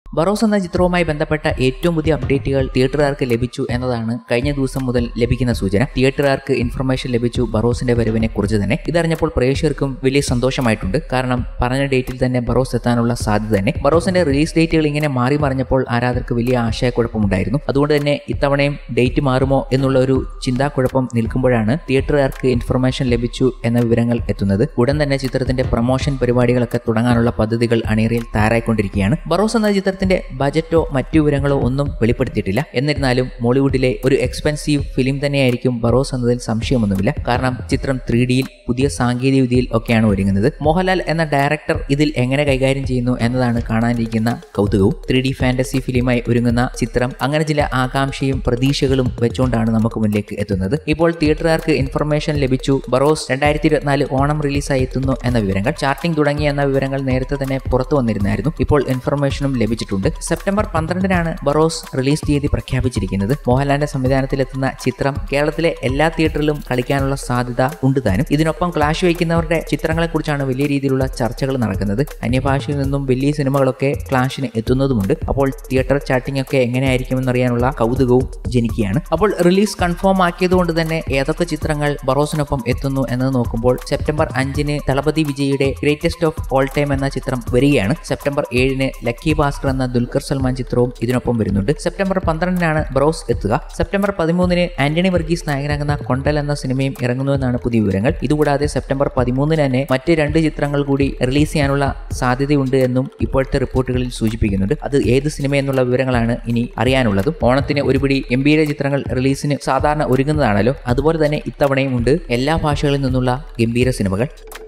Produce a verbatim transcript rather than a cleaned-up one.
ബറോസ് എന്ന ചിത്രവുമായി ബന്ധപ്പെട്ട ഏറ്റവും പുതിയ അപ്ഡേറ്റുകൾ തിയേറ്ററുകാർക്ക് ലഭിച്ചു എന്നതാണ് കഴിഞ്ഞ ദിവസം മുതൽ ലഭിക്കുന്ന സൂചന. തിയേറ്ററുകാർക്ക് ഇൻഫർമേഷൻ ലഭിച്ചു ബറോസിന്റെ വരവിനെ കുറിച്ച് തന്നെ. ഇതറിഞ്ഞപ്പോൾ പ്രേക്ഷകർക്കും വലിയ സന്തോഷമായിട്ടുണ്ട്. കാരണം പറഞ്ഞ ഡേറ്റിൽ തന്നെ ബറോസ് എത്താനുള്ള സാധ്യത തന്നെ. ബറോസിന്റെ റിലീസ് ഡേറ്റുകൾ ഇങ്ങനെ മാറി മറിഞ്ഞപ്പോൾ ആരാധകർക്ക് വലിയ ആശയക്കുഴപ്പമുണ്ടായിരുന്നു. അതുകൊണ്ട് തന്നെ ഇത്തവണയും ഡേറ്റ് മാറുമോ എന്നുള്ള ഒരു ചിന്താക്കുഴപ്പം നിൽക്കുമ്പോഴാണ് തിയേറ്ററുകാർക്ക് ഇൻഫർമേഷൻ ലഭിച്ചു എന്ന വിവരങ്ങൾ എത്തുന്നത്. ഉടൻ തന്നെ ചിത്രത്തിന്റെ പ്രൊമോഷൻ പരിപാടികളൊക്കെ തുടങ്ങാനുള്ള പദ്ധതികൾ അണിയറയിൽ തയ്യാറായിക്കൊണ്ടിരിക്കുകയാണ്. ബറോസ് എന്ന ചിത്രത്തിന്റെ ബജറ്റോ മറ്റു വിവരങ്ങളോ ഒന്നും വെളിപ്പെടുത്തിയിട്ടില്ല. എന്നിരുന്നാലും മോളിവുഡിലെ ഒരു എക്സ്പെൻസീവ് ഫിലിം തന്നെയായിരിക്കും ബറോസ് എന്നതിൽ സംശയമൊന്നുമില്ല. കാരണം ചിത്രം ത്രീ ഡിയിൽ പുതിയ സാങ്കേതിക വിദ്യയിൽ ഒക്കെയാണ് ഒരുങ്ങുന്നത്. മോഹൻലാൽ എന്ന ഡയറക്ടർ ഇതിൽ എങ്ങനെ കൈകാര്യം ചെയ്യുന്നു എന്നതാണ് കാണാനിരിക്കുന്ന കൗതുകവും. ത്രീ ഡി ഫാന്റസി ഫിലിമായി ഒരുങ്ങുന്ന ചിത്രം അങ്ങനെ ചില ആകാംക്ഷയും പ്രതീക്ഷകളും വെച്ചുകൊണ്ടാണ് നമുക്ക് മുന്നിലേക്ക് എത്തുന്നത്. ഇപ്പോൾ തിയേറ്ററുകാർക്ക് ഇൻഫർമേഷൻ ലഭിച്ചു ബറോസ് രണ്ടായിരത്തി ഇരുപത്തിനാല് ഓണം റിലീസായി എത്തുന്നു എന്ന വിവരങ്ങൾ. ചാർട്ടിംഗ് തുടങ്ങി എന്ന വിവരങ്ങൾ നേരത്തെ തന്നെ പുറത്തു വന്നിരുന്നായിരുന്നു. ഇപ്പോൾ ഇൻഫർമേഷനും ലഭിച്ചിട്ടുണ്ട്. സെപ്റ്റംബർ പന്ത്രണ്ടിനാണ് ബറോസ് റിലീസ് തീയതി പ്രഖ്യാപിച്ചിരിക്കുന്നത്. മോഹൻലാലിന്റെ സംവിധാനത്തിലെത്തുന്ന ചിത്രം കേരളത്തിലെ എല്ലാ തിയേറ്ററിലും കളിക്കാനുള്ള സാധ്യത ഉണ്ട് താനും. ഇതിനൊപ്പം ക്ലാഷ് വയ്ക്കുന്നവരുടെ ചിത്രങ്ങളെക്കുറിച്ചാണ് വലിയ രീതിയിലുള്ള ചർച്ചകൾ നടക്കുന്നത്. അന്യഭാഷയിൽ നിന്നും വലിയ സിനിമകളൊക്കെ ക്ലാഷിന് എത്തുന്നതുമുണ്ട്. അപ്പോൾ തിയേറ്റർ ചാർട്ടിംഗ് ഒക്കെ എങ്ങനെയായിരിക്കുമെന്നറിയാനുള്ള കൗതുകവും ജനിക്കുകയാണ്. അപ്പോൾ റിലീസ് കൺഫേം ആക്കിയതുകൊണ്ട് തന്നെ ഏതൊക്കെ ചിത്രങ്ങൾ ബറോസിനൊപ്പം എത്തുന്നു എന്നത് നോക്കുമ്പോൾ സെപ്റ്റംബർ അഞ്ചിന് തളപതി വിജയുടെ ഗ്രേറ്റസ്റ്റ് ഓഫ് ഓൾ ടൈം എന്ന ചിത്രം വരികയാണ്. സെപ്റ്റംബർ ഏഴിന് ലക്കി ഭാസ്കർ എന്ന ദുൽഖർ സൽമാൻ ചിത്രവും ഇതിനൊപ്പം വരുന്നുണ്ട്. സെപ്റ്റംബർ പന്ത്രണ്ടിനാണ് ബറോസ് എത്തുക. സെപ്റ്റംബർ പതിമൂന്നിന് ആന്റണി വർഗീസ് നായകനാകുന്ന കൊണ്ടൽ എന്ന സിനിമയും ഇറങ്ങുന്നുവെന്നാണ് പുതിയ വിവരങ്ങൾ. ഇതുകൂടാതെ സെപ്റ്റംബർ പതിമൂന്നിന് തന്നെ മറ്റ് രണ്ട് ചിത്രങ്ങൾ കൂടി റിലീസ് ചെയ്യാനുള്ള സാധ്യതയുണ്ട് എന്നും ഇപ്പോഴത്തെ റിപ്പോർട്ടുകളിൽ സൂചിപ്പിക്കുന്നുണ്ട്. അത് ഏത് സിനിമ എന്നുള്ള വിവരങ്ങളാണ് ഇനി അറിയാനുള്ളതും. ഓണത്തിന് ഒരുപിടി ഗംഭീര ചിത്രങ്ങൾ റിലീസിന് സാധാരണ ഒരുങ്ങുന്നതാണല്ലോ. അതുപോലെ തന്നെ ഇത്തവണയും ഉണ്ട് എല്ലാ ഭാഷകളിൽ നിന്നുള്ള ഗംഭീര സിനിമകൾ.